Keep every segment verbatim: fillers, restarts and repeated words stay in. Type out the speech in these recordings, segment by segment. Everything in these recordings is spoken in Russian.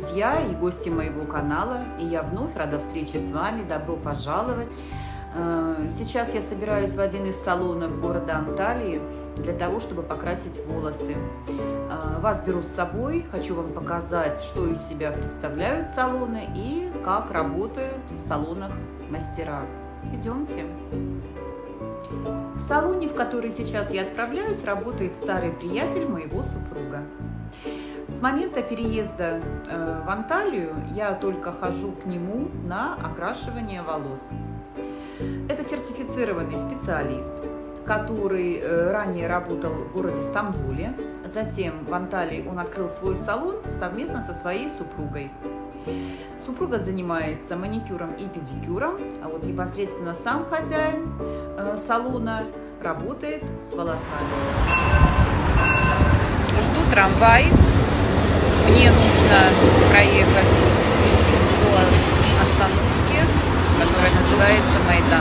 друзья и гости моего канала, и я вновь рада встрече с вами, добро пожаловать. Сейчас я собираюсь в один из салонов города Анталии для того, чтобы покрасить волосы. Вас беру с собой, хочу вам показать, что из себя представляют салоны и как работают в салонах мастера. Идемте. В салоне, в который сейчас я отправляюсь, работает старый приятель моего супруга. С момента переезда в Анталию я только хожу к нему на окрашивание волос. Это сертифицированный специалист, который ранее работал в городе Стамбуле. Затем в Анталии он открыл свой салон совместно со своей супругой. Супруга занимается маникюром и педикюром, а вот непосредственно сам хозяин салона работает с волосами. Жду трамвай. Мне нужно проехать до остановки, которая называется Майдан.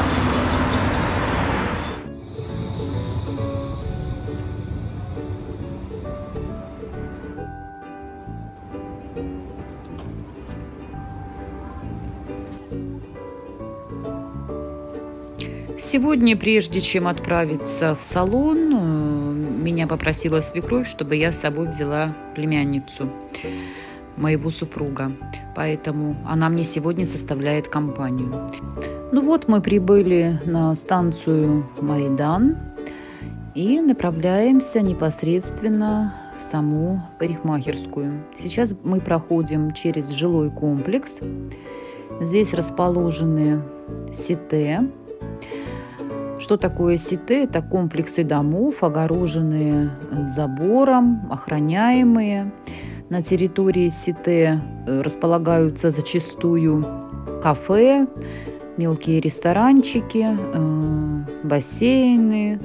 Сегодня, прежде чем отправиться в салон, меня попросила свекровь, чтобы я с собой взяла племянницу моего супруга. Поэтому она мне сегодня составляет компанию. Ну вот, мы прибыли на станцию Майдан и направляемся непосредственно в саму парикмахерскую. Сейчас мы проходим через жилой комплекс. Здесь расположены сите. Что такое сите? Это комплексы домов, огороженные забором, охраняемые. На территории сите располагаются зачастую кафе, мелкие ресторанчики, бассейны,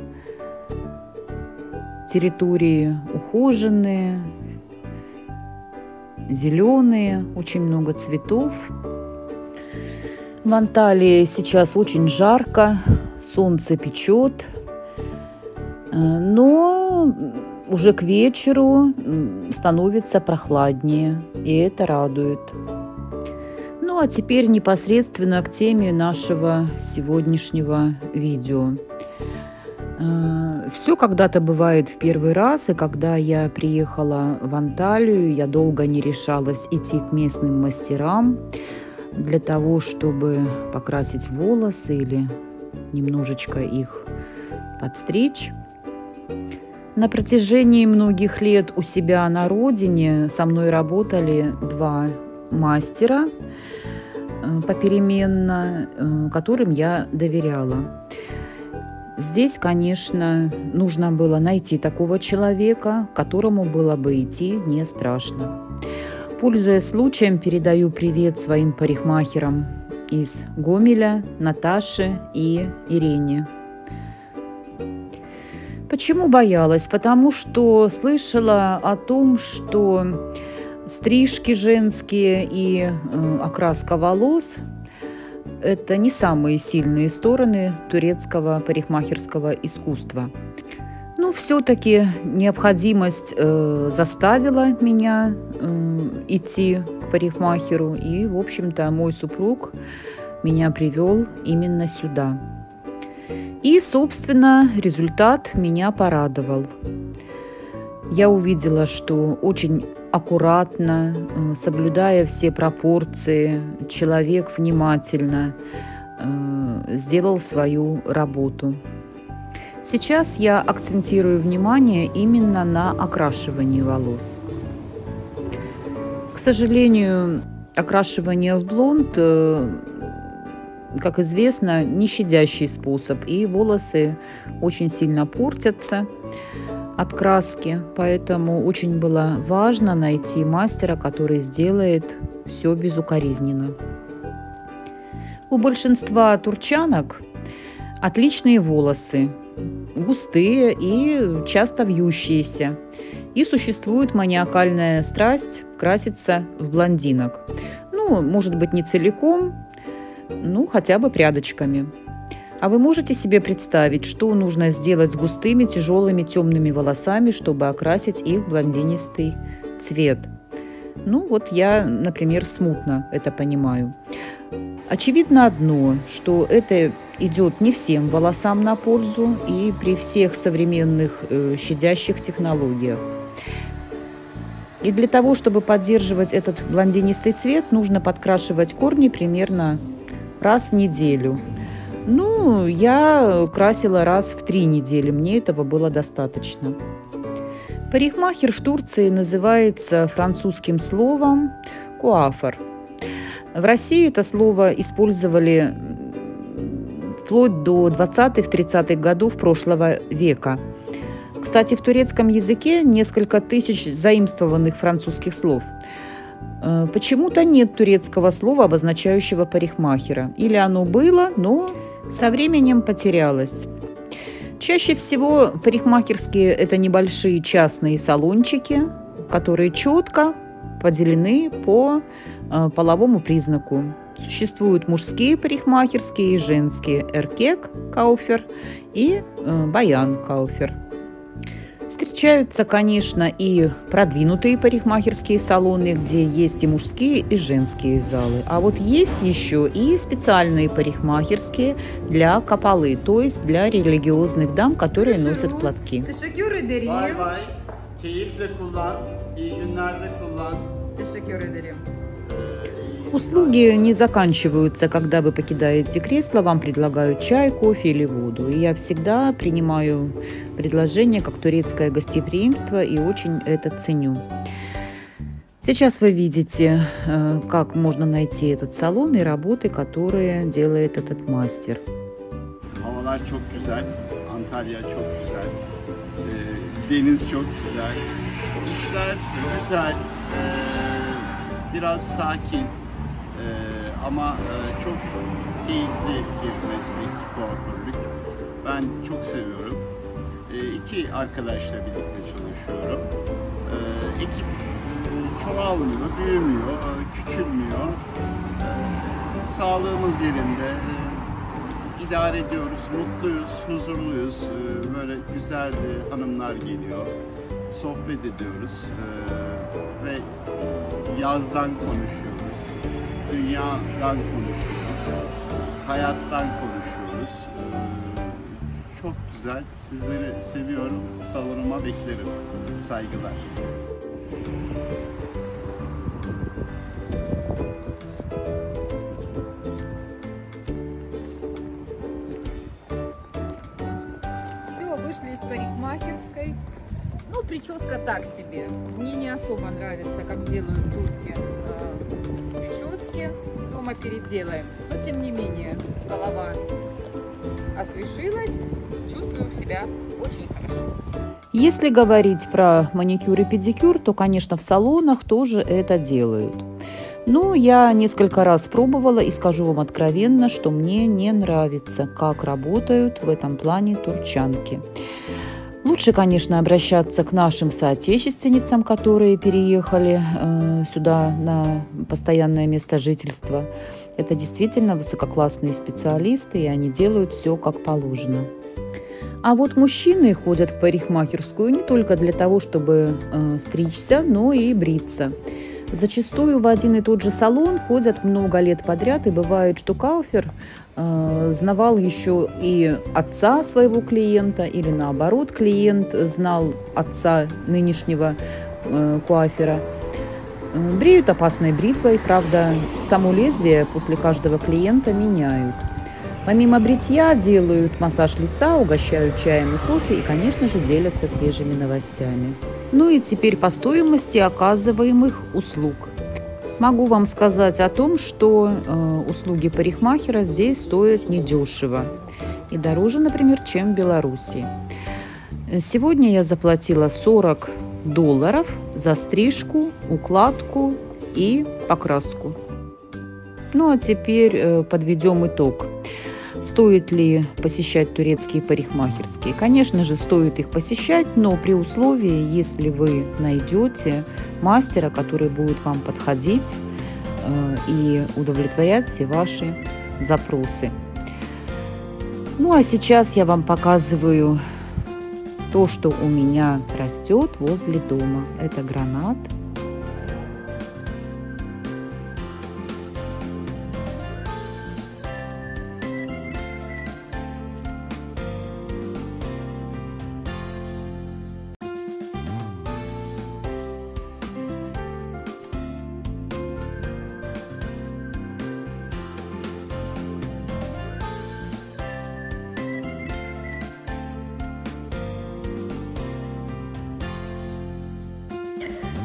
территории ухоженные, зеленые, очень много цветов. В Анталии сейчас очень жарко, солнце печет, но уже к вечеру становится прохладнее, и это радует. Ну а теперь непосредственно к теме нашего сегодняшнего видео. Все когда-то бывает в первый раз, и когда я приехала в Анталию, я долго не решалась идти к местным мастерам для того, чтобы покрасить волосы или немножечко их подстричь. На протяжении многих лет у себя на родине со мной работали два мастера попеременно, которым я доверяла. Здесь, конечно, нужно было найти такого человека, которому было бы идти не страшно. Пользуясь случаем, передаю привет своим парикмахерам из Гомеля, Наташе и Ирине. Почему боялась? Потому что слышала о том, что стрижки женские и э, окраска волос – это не самые сильные стороны турецкого парикмахерского искусства. Но все-таки необходимость э, заставила меня э, идти к парикмахеру, и, в общем-то, мой супруг меня привел именно сюда. И, собственно, результат меня порадовал. Я увидела, что очень аккуратно, соблюдая все пропорции, человек внимательно э, сделал свою работу. Сейчас я акцентирую внимание именно на окрашивании волос. К сожалению, окрашивание в блонд, как известно, не щадящий способ, и волосы очень сильно портятся от краски, поэтому очень было важно найти мастера, который сделает все безукоризненно. У большинства турчанок отличные волосы, густые и часто вьющиеся, и существует маниакальная страсть краситься в блондинок. Ну, может быть, не целиком, ну, хотя бы прядочками. А вы можете себе представить, что нужно сделать с густыми, тяжелыми, темными волосами, чтобы окрасить их в блондинистый цвет? Ну вот я, например, смутно это понимаю. Очевидно одно, что это идет не всем волосам на пользу и при всех современных э, щадящих технологиях. И для того, чтобы поддерживать этот блондинистый цвет, нужно подкрашивать корни примерно раз в неделю. Ну, я красила раз в три недели, мне этого было достаточно. Парикмахер в Турции называется французским словом «куафор». В России это слово использовали вплоть до двадцатых-тридцатых годов прошлого века. Кстати, в турецком языке несколько тысяч заимствованных французских слов. Почему-то нет турецкого слова, обозначающего парикмахера. Или оно было, но со временем потерялось. Чаще всего парикмахерские – это небольшие частные салончики, которые четко поделены по половому признаку. Существуют мужские парикмахерские и женские – эркек, кауфер и баян, кауфер. Встречаются, конечно, и продвинутые парикмахерские салоны, где есть и мужские, и женские залы. А вот есть еще и специальные парикмахерские для капалы, то есть для религиозных дам, которые носят платки. Услуги не заканчиваются, когда вы покидаете кресло, вам предлагают чай, кофе или воду. И я всегда принимаю предложение как турецкое гостеприимство и очень это ценю. Сейчас вы видите, как можно найти этот салон и работы, которые делает этот мастер. Havalar çok güzel, Antalya çok güzel, deniz çok güzel, işler güzel, biraz sakin. Ee, ama e, çok keyifli bir meslek kuaförlük. Ben çok seviyorum. E, iki arkadaşla birlikte çalışıyorum. E, ekip e, çoğalmıyor, büyümüyor, e, küçülmüyor. E, sağlığımız yerinde. E, idare ediyoruz, mutluyuz, huzurluyuz. E, böyle güzel e, hanımlar geliyor. Sohbet ediyoruz. E, ve yazdan konuşuyoruz. Dünyadan konuşuyoruz, hayattan konuşuyoruz. Ee, çok güzel, sizleri seviyorum, salonuma beklerim. Saygılar. Все, вышли из парикмахерской. Ну, прическа так себе. Мне не особо нравится, как делают турки прически. Дома переделаем. Но, тем не менее, голова освежилась. Чувствую себя очень хорошо. Если говорить про маникюр и педикюр, то, конечно, в салонах тоже это делают. Но я несколько раз пробовала и скажу вам откровенно, что мне не нравится, как работают в этом плане турчанки. Лучше, конечно, обращаться к нашим соотечественницам, которые переехали э, сюда на постоянное место жительства. Это действительно высококлассные специалисты, и они делают все как положено. А вот мужчины ходят в парикмахерскую не только для того, чтобы э, стричься, но и бриться. Зачастую в один и тот же салон ходят много лет подряд, и бывает, что кауфер э, знавал еще и отца своего клиента, или наоборот, клиент знал отца нынешнего э, куафера. Бреют опасной бритвой, правда, само лезвие после каждого клиента меняют. Помимо бритья делают массаж лица, угощают чаем и кофе и, конечно же, делятся свежими новостями. Ну и теперь по стоимости оказываемых услуг. Могу вам сказать о том, что э, услуги парикмахера здесь стоят недешево и дороже, например, чем в Беларуси. Сегодня я заплатила сорок долларов за стрижку, укладку и покраску. Ну а теперь э, подведем итог. Стоит ли посещать турецкие парикмахерские? Конечно же, стоит их посещать, но при условии, если вы найдете мастера, который будет вам подходить э, и удовлетворять все ваши запросы. Ну а сейчас я вам показываю то, что у меня растет возле дома. Это гранат.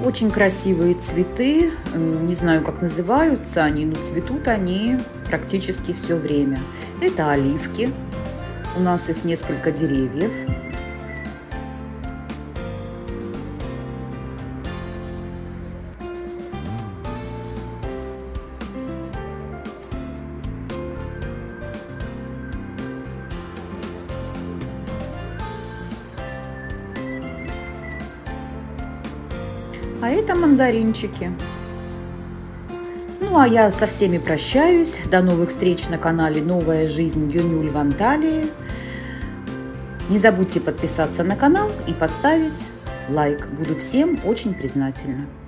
Очень красивые цветы, не знаю, как называются они, но цветут они практически все время. Это оливки, у нас их несколько деревьев. А это мандаринчики. Ну, а я со всеми прощаюсь. До новых встреч на канале «Новая жизнь Гюнюль в Анталии». Не забудьте подписаться на канал и поставить лайк. Буду всем очень признательна.